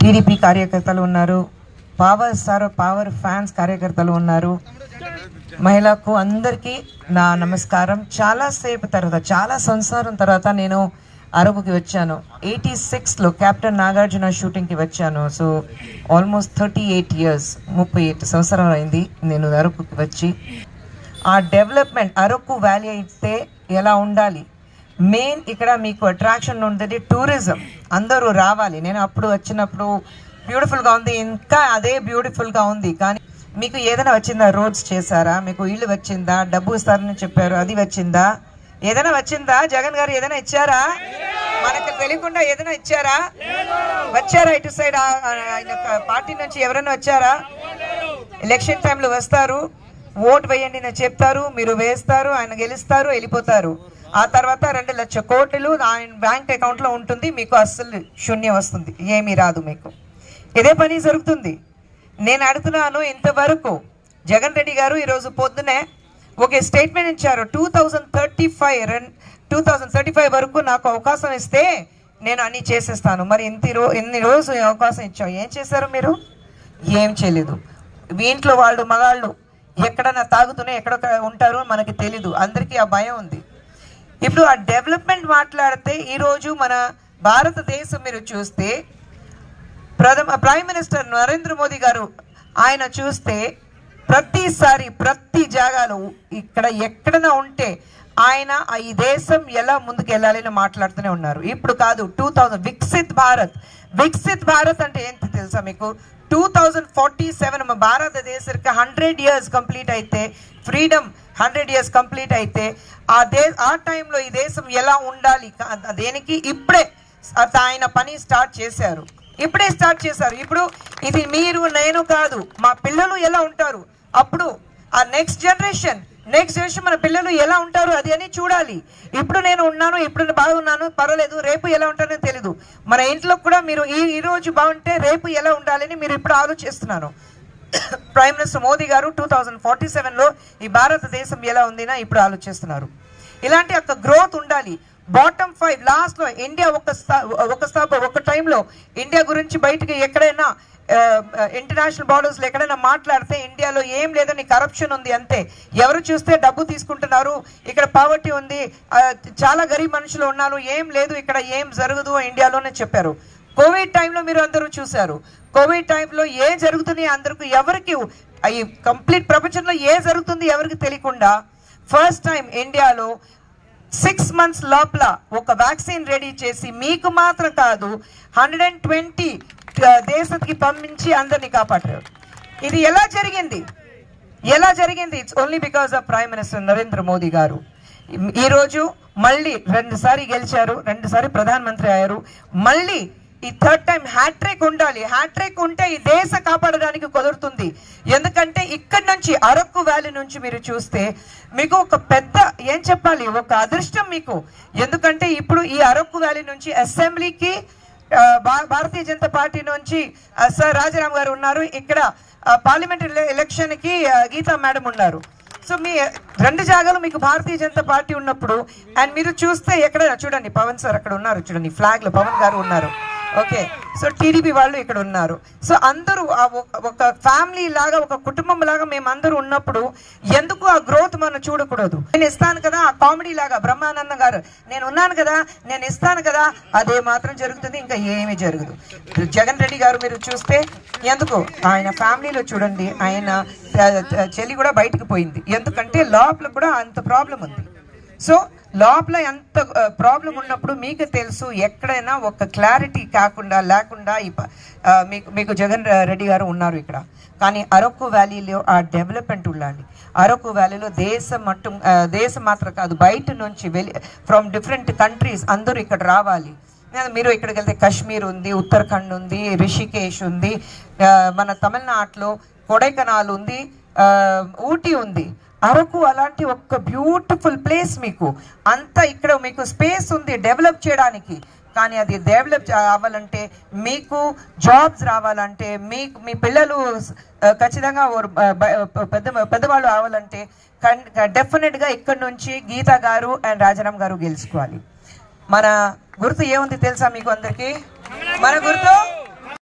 TDP కార్యకర్తలు ఉన్నారు, power fans కార్యకర్తలు ఉన్నారు. మహిళకు అందరికీ నా నమస్కారం. చాలాసేపు తర్వాత, చాలా సంవత్సరం తర్వాత నేను అరకుకి వచ్చాను. 86లో కెప్టెన్ నాగార్జున షూటింగ్కి వచ్చాను. సో ఆల్మోస్ట్ 38 years, 38 సంవత్సరాలు అయింది నేను అరకుకి వచ్చి. ఆ డెవలప్మెంట్ అరకు వ్యాలీ అయితే ఎలా ఉండాలి, మెయిన్ ఇక్కడ మీకు అట్రాక్షన్ ఉంటుంది టూరిజం, అందరూ రావాలి. నేను అప్పుడు వచ్చినప్పుడు బ్యూటిఫుల్గా ఉంది, ఇంకా అదే బ్యూటిఫుల్గా ఉంది. కానీ మీకు ఏదైనా వచ్చిందా? రోడ్స్ చేశారా? మీకు ఇల్లు వచ్చిందా? డబ్బు ఇస్తారని చెప్పారు, అది వచ్చిందా? ఏదైనా వచ్చిందా? జగన్ గారు ఏదైనా ఇచ్చారా? మనకు తెలియకుండా ఏదైనా ఇచ్చారా? వచ్చారా? ఇటు సైడ్ ఆయన పార్టీ నుంచి ఎవరైనా వచ్చారా? ఎలక్షన్ టైంలో వస్తారు, ఓటు వేయండి అని చెప్తారు, మీరు వేస్తారు, ఆయన గెలుస్తారు, వెళ్ళిపోతారు. ఆ తర్వాత 2 లక్షల కోట్లు ఆయన బ్యాంక్ అకౌంట్లో ఉంటుంది, మీకు అస్సలు శూన్యం వస్తుంది, ఏమీ రాదు మీకు. ఇదే పని జరుగుతుంది. నేను అడుగుతున్నాను, ఇంతవరకు జగన్ రెడ్డి గారు ఈరోజు పొద్దునే ఒక స్టేట్మెంట్ ఇచ్చారు, 2035 వరకు నాకు అవకాశం ఇస్తే నేను అన్ని చేసేస్తాను. మరి ఎన్ని రోజు అవకాశం ఇచ్చావు, ఏం చేశారు మీరు? ఏం చేయలేదు. ఇంట్లో వాళ్ళు మగాళ్ళు ఎక్కడన్నా తాగుతూనే ఎక్కడ ఉంటారు మనకి తెలీదు, అందరికీ ఆ భయం ఉంది. ఇప్పుడు ఆ డెవలప్మెంట్ మాట్లాడితే ఈరోజు మన భారతదేశం మీరు చూస్తే ప్రైమ్ మినిస్టర్ నరేంద్ర మోదీ గారు ఆయన చూస్తే ప్రతిసారి ప్రతి జాగాలో ఇక్కడ ఎక్కడైనా ఉంటే ఆయన ఈ దేశం ఎలా ముందుకు వెళ్ళాలని మాట్లాడుతూనే ఉన్నారు. ఇప్పుడు కాదు, 2000 వికసిత్ భారత్ అంటే ఏంటి తెలుసా మీకు? 2047 మన భారతదేశానికి 100 years కంప్లీట్ అయితే, ఫ్రీడమ్ 100 years కంప్లీట్ అయితే ఆ టైంలో ఈ దేశం ఎలా ఉండాలి, దేనికి ఇప్పుడే ఆయన పని స్టార్ట్ చేశారు. ఇప్పుడు ఇది మీరు నేను కాదు, మా పిల్లలు ఎలా ఉంటారు, అప్పుడు ఆ నెక్స్ట్ జనరేషన్ మన పిల్లలు ఎలా ఉంటారు అది అని చూడాలి. ఇప్పుడు నేను ఉన్నాను, ఇప్పుడు బాగున్నాను, పర్వాలేదు, రేపు ఎలా ఉంటానో తెలీదు. మన ఇంట్లో కూడా మీరు ఈ రోజు బాగుంటే రేపు ఎలా ఉండాలని మీరు ఇప్పుడు ఆలోచిస్తున్నారు. ప్రైమ్ మినిస్టర్ మోదీ గారు 2047లో ఈ భారతదేశం ఎలా ఉందినా ఇప్పుడు ఆలోచిస్తున్నారు. ఇలాంటి ఒక గ్రోత్ ఉండాలి. బాటమ్ 5 లాస్ట్లో ఇండియా ఒక టైంలో ఇండియా గురించి బయటకు ఎక్కడైనా ఇంటర్నేషనల్ బార్డర్స్లో ఎక్కడైనా మాట్లాడితే ఇండియాలో ఏం లేదని, కరప్షన్ ఉంది అంతే, ఎవరు చూస్తే డబ్బు తీసుకుంటున్నారు, ఇక్కడ పావర్టీ ఉంది, చాలా గరీబ్ మనుషులు ఉన్నారు, ఏం లేదు ఇక్కడ, ఏం జరగదు ఇండియాలోనే చెప్పారు. కోవిడ్ టైంలో మీరు అందరూ చూశారు. కోవిడ్ టైంలో ఏ జరుగుతుంది అందరికి, ఎవరికి ఈ కంప్లీట్ ప్రపంచంలో ఏ జరుగుతుంది ఎవరికి తెలియకుండా ఫస్ట్ టైం ఇండియాలో 6 months లోపల ఒక వ్యాక్సిన్ రెడీ చేసి మీకు మాత్రం కాదు 120 దేశానికి పంపించి అందరినీ కాపాడారు. ఇది ఎలా జరిగింది? It's only because of prime minister Narendra Modi గారు. ఈరోజు మళ్ళీ 2 సారి గెలిచారు, 2 సారి ప్రధానమంత్రి అయ్యారు. మళ్ళీ ఈ 3rd టైం హ్యాట్రిక్ ఉండాలి. హ్యాట్రిక్ ఉంటే ఈ దేశ కాపాడడానికి కుదురుతుంది. ఎందుకంటే ఇక్కడ నుంచి అరకు వ్యాలీ నుంచి మీరు చూస్తే మీకు ఒక పెద్ద ఏం చెప్పాలి, ఒక అదృష్టం మీకు. ఎందుకంటే ఇప్పుడు ఈ అరకు వ్యాలీ నుంచి అసెంబ్లీకి భారతీయ జనతా పార్టీ నుంచి సార్ రాజారాం గారు ఉన్నారు, ఇక్కడ పార్లమెంట్ ఎలక్షన్కి గీతా మేడం ఉన్నారు. సో మీ 2 జాగాలు మీకు భారతీయ జనతా పార్టీ ఉన్నప్పుడు, అండ్ మీరు చూస్తే ఎక్కడైనా చూడండి, పవన్ సార్ అక్కడ ఉన్నారు, చూడండి ఫ్లాగ్లో పవన్ గారు ఉన్నారు. ఓకే, సో టీడీపీ వాళ్ళు ఇక్కడ ఉన్నారు. సో అందరూ ఒక ఫ్యామిలీ లాగా, ఒక కుటుంబం లాగా మేమందరూ ఉన్నప్పుడు ఎందుకు ఆ గ్రోత్ మనం చూడకూడదు? నేను ఇస్తాను కదా, ఆ కామెడీ లాగా బ్రహ్మానందం గారు నేను ఉన్నాను కదా, నేను ఇస్తాను కదా, అదే మాత్రం జరుగుతుంది, ఇంకా ఏమీ జరగదు. జగన్ రెడ్డి గారు మీరు చూస్తే ఎందుకు ఆయన ఫ్యామిలీలో చూడండి, ఆయన చెల్లి కూడా బయటకు పోయింది, ఎందుకంటే లోపల కూడా అంత ప్రాబ్లం ఉంది. సో లోపల ఎంత ప్రాబ్లం ఉన్నప్పుడు మీకు తెలుసు, ఎక్కడైనా ఒక క్లారిటీ లేకుండా మీకు జగన్ రెడ్డి గారు ఉన్నారు ఇక్కడ. కానీ అరకు వ్యాలీలో ఆ డెవలప్మెంట్ ఉండాలి. అరకు వ్యాలీలో దేశం మాత్రం కాదు, బయట నుంచి ఫ్రమ్ డిఫరెంట్ కంట్రీస్ అందరూ ఇక్కడ రావాలి. మీరు ఇక్కడికి వెళ్తే కాశ్మీర్ ఉంది, ఉత్తరాఖండ్ ఉంది, రిషికేశ్ ఉంది, మన తమిళనాడులో కొడైకెనాల్ ఉంది, ఊటీ ఉంది. అరకు అలాంటి ఒక బ్యూటిఫుల్ ప్లేస్ మీకు అంతా ఇక్కడ మీకు స్పేస్ ఉంది డెవలప్ చేయడానికి. కానీ అది డెవలప్ అవ్వాలంటే, మీకు జాబ్స్ రావాలంటే, మీ పిల్లలు ఖచ్చితంగా పెద్దవాళ్ళు అవ్వాలంటే డెఫినెట్గా ఇక్కడ నుంచి గీతా గారు అండ్ రాజారాం గారు గెలుచుకోవాలి. మన గుర్తు ఏముంది తెలుసా మీకు అందరికీ? మన గుర్తు